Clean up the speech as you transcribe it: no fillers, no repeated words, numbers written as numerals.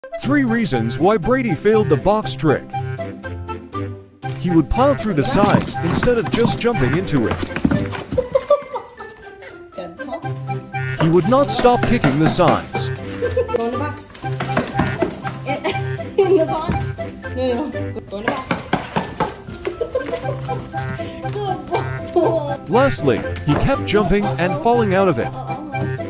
3 reasons why Brady failed the box trick. He would plow through the sides instead of just jumping into it. He would not stop kicking the sides. Go in the box. In the box. No. Go in the box. Good boy. Lastly, he kept jumping and falling out of it. Almost.